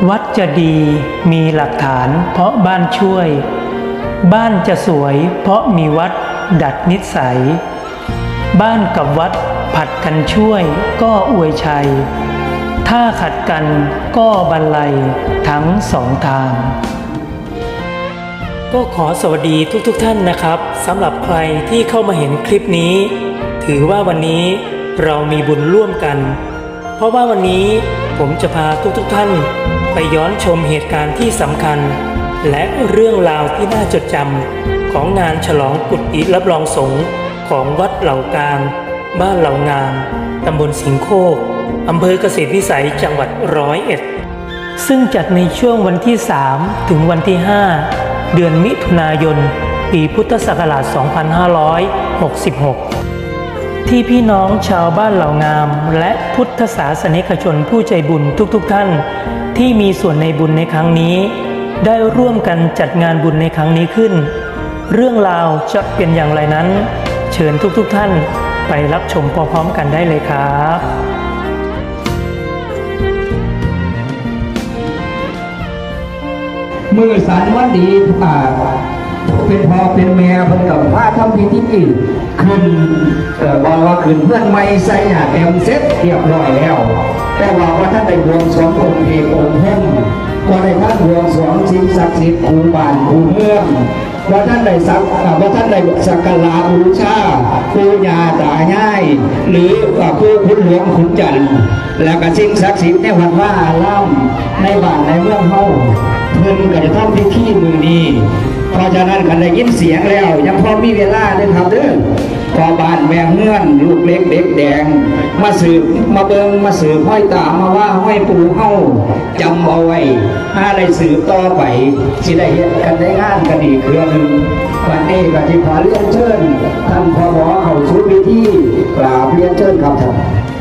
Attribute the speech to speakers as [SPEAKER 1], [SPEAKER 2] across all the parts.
[SPEAKER 1] วัดจะดีมีหลักฐานเพราะบ้านช่วยบ้านจะสวยเพราะมีวัดดัดนิสัยบ้านกับวัดผัดกันช่วยก็อวยชัยถ้าขัดกันก็บรรลัยทั้งสองทางก็ขอสวัสดีทุกท่านนะครับสำหรับใครที่เข้ามาเห็นคลิปนี้ถือว่าวันนี้เรามีบุญร่วมกันเพราะว่าวันนี้ผมจะพาทุกท่านไปย้อนชมเหตุการณ์ที่สำคัญและเรื่องราวที่น่าจดจำของงานฉลองกุฏิรับรองสงฆ์ของวัดเหล่ากลางบ้านเหล่างามตำบลสิงห์โคกอำเภอเกษตรวิสัยจังหวัด101ซึ่งจัดในช่วงวันที่3ถึงวันที่5เดือนมิถุนายนปีพุทธศักราช2566ที่พี่น้องชาวบ้านเหล่างามและพุทธศาสนิกชนผู้ใจบุญทุกท่านที่มีส่วนในบุญในครั้งนี้ได้ร่วมกันจัดงานบุญในครั้งนี้ขึ้นเรื่องราวจะเป็นอย่างไรนั้นเชิญทุกท่านไปรับชมพร้อมๆกันได้เลยครับ
[SPEAKER 2] มือสันวันดีเป็นพ่อเป็นแม่เพิ่นกับพาทำพิธีขึ้นบอกว่าขึ้นเพื่อนไม่ใส่หน้าเต็มเซ็ตเรียบร้อยแล้วแต่ว่าท่านได้บวงสรวงองค์เอกองค์เพิ่มว่าได้ท่านบวงสรวงสิ่งศักดิ์สิทธิ์คูบ้านคูเมืองว่าท่านได้สักการะบูชาครูญาตายายหรือครูคุณหลวงขุนจันทร์แล้วก็สิ่งศักดิ์สิทธิ์ในวัดว่าล่ำในบ้านในเมืองเฮาเพิ่นก็จะทำพิธีมือนี้เพราะฉะนั้นกันได้ยินเสียงแล้วยังพอมีเวลาด้วยครับเด้อพอบ้านแม่เงื่อนลูกเล็กเด็กแดงมาสืบมาเบิงมาสืบห้อยตามาว่าห้อยปู่เฮาจำเอาไว้ถ้าได้สืบต่อไปสิได้เห็นกันได้งานกันอีกเครือหนึ่งวันนี้ก็ที่ขอเรียนเชิญท่านพ่อหมอเข้าสู่พิธีกราบเรียนเชิญครับท่าน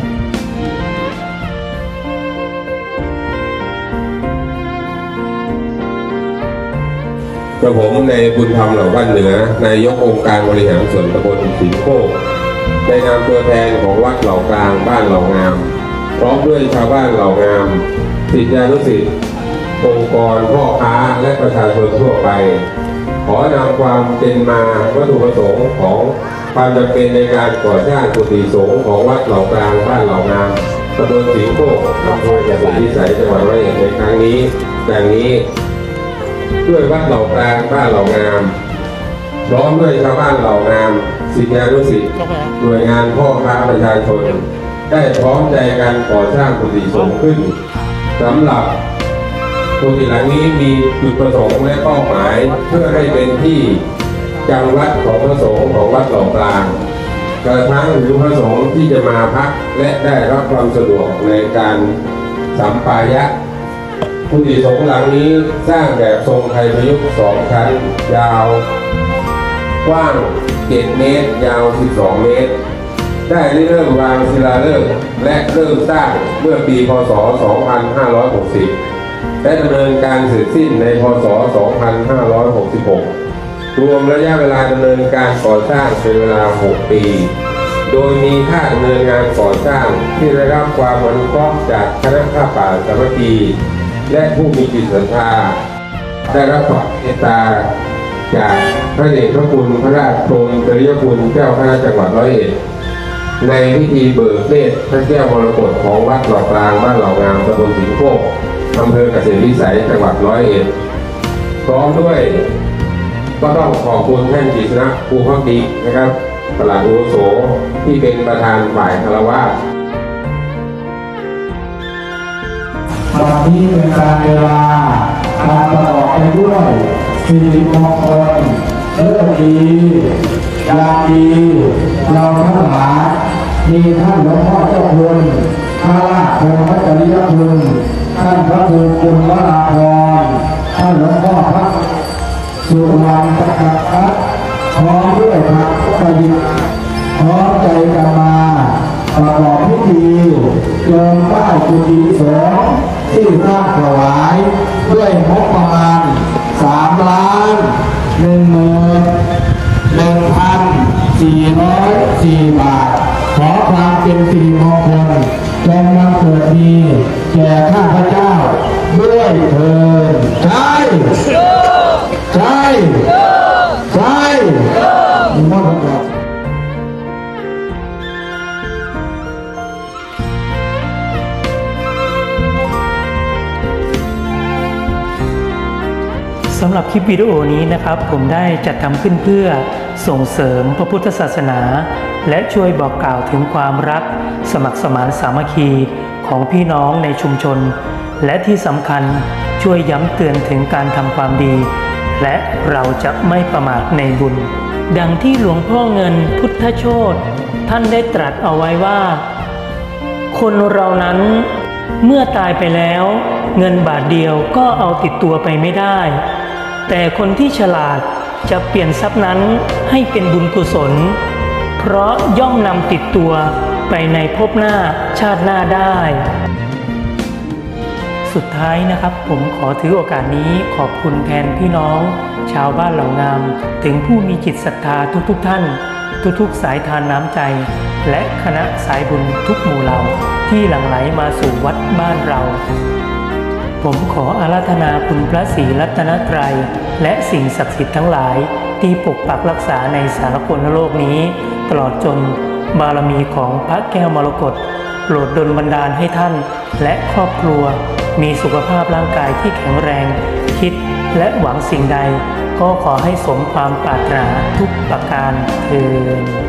[SPEAKER 3] กระผมในบุญธรรมเหล่าบ้านเหนือนายกองค์การบริหารส่วนตำบลสิงห์โคกในนามตัวแทนของวัดเหล่ากลางบ้านเหล่างามพร้อมด้วยชาวบ้านเหล่างามศิษยานุศิษย์องค์กรพ่อค้าและประชาชนทั่วไปขอนำความเป็นมาวัตถุประสงค์ของความจำเป็นในการก่อสร้างกุฏิสงฆ์ของวัดเหล่ากลางบ้านเหล่างามตำบลสิงห์โคกอำเภอเกษตรวิสัยจังหวัด101ในครั้งนี้ดังนี้ด้วยวัดเหล่ากลางบ้านเหล่างามพร้อมด้วยชาวบ้านเหล่างามศิษยานุศิษย์หน่วยงานพ่อค้าประชาชนได้พร้อมใจกันก่อสร้างกุฏิสงฆ์ขึ้นสำหรับกุฏิหลังนี้มีจุดประสงค์และเป้าหมายเพื่อให้เป็นที่จำวัดของพระสงฆ์ของวัดเหล่ากลางกระทั่งหรือพระสงฆ์ที่จะมาพักและได้รับความสะดวกในการสัมปายะกุฏิสงฆ์หลังนี้สร้างแบบทรงไทยประยุกต์2 ชั้นยาวกว้าง7 เมตรยาว12 เมตรได้เริ่มวางศิลาฤกษ์และเริ่มสร้างเมื่อปีพ.ศ. 2560และดำเนินการเสร็จสิ้นในพ.ศ. 2566รวมระยะเวลาดำเนินการก่อสร้างเป็นเวลา6 ปีโดยมีค่าดำเนินงานก่อสร้างที่ได้รับความอนุเคราะห์จากคณะผ้าป่าสามัคคีและผู้มีจิตศรัทธาได้รับความเมตตาจากพระเดชพระคุณพระราชโองค์จริยคุณเจ้าคณะจังหวัด101ในพิธีเบิกเนตรพระแก้วมรกตของวัดเหล่ากลางบ้านเหล่างามตำบลสิงห์โคกอำเภอเกษตรวิสัยจังหวัด101พร้อมด้วยก็ต้องขอบคุณท่านกฤษณะภูพักดีนะครับปลัดอาวุโสที่เป็นประธานฝ่ายคฤหัสถ์
[SPEAKER 2] วันนี้เป็นการเวลาการประกอบไปด้วยสิริมงคลเรื่องดียามดีเราทั้งหลายมีท่านหลวงพ่อเจ้าคุณพระราชโองค์พระจริยคุณท่านพระครูคุณวราพรท่านหลวงพ่อพระสุวรรณประกาศพร้อมด้วยพระประยุทธ์พร้อมใจกันมาประกอบพิธีเจิมป้ายกุฏิสงฆ์ที่สร้างถวายด้วยงบประมาณ3,1,104 บาทขอความเป็นสิริมงคลจงบังเกิดมีแก่ข้าพเจ้าด้วยเถิดใช่ใช่ใช่หมดแล้ว
[SPEAKER 1] สำหรับคลิปวิดีโอนี้นะครับผมได้จัดทำขึ้นเพื่อส่งเสริมพระพุทธศาสนาและช่วยบอกกล่าวถึงความรักสมัครสมานสามัคคีของพี่น้องในชุมชนและที่สำคัญช่วยย้ำเตือนถึงการทำความดีและเราจะไม่ประมาทในบุญดังที่หลวงพ่อเงินพุทธโชติท่านได้ตรัสเอาไว้ว่าคนเรานั้นเมื่อตายไปแล้วเงินบาทเดียวก็เอาติดตัวไปไม่ได้แต่คนที่ฉลาดจะเปลี่ยนทรัพย์นั้นให้เป็นบุญกุศลเพราะย่อมนำติดตัวไปในภพหน้าชาติหน้าได้สุดท้ายนะครับผมขอถือโอกาสนี้ขอบคุณแทนพี่น้องชาวบ้านเหล่างามถึงผู้มีจิตศรัทธาทุกท่านทุกสายทานน้ำใจและคณะสายบุญทุกหมู่เหล่าที่หลั่งไหลมาสู่วัดบ้านเราผมขออาราธนาคุณพระศรีรัตนตรัยและสิ่งศักดิ์สิทธิ์ทั้งหลายที่ปกปักรักษาในสากลโลกนี้ตลอดจนบารมีของพระแก้วมรกตโปรดดลบันดาลให้ท่านและครอบครัวมีสุขภาพร่างกายที่แข็งแรงคิดและหวังสิ่งใดก็ขอให้สมความปรารถนาทุกประการเทอญ